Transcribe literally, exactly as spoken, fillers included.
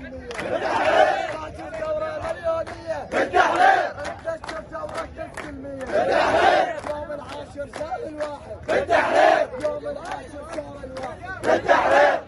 السلمية. راجل الثورة العليونية. بالتحرير. انتشر ثورة السلمية. بالتحرير. يوم العاشر شال الواحد. بالتحرير. يوم العاشر شال الواحد. بالتحرير.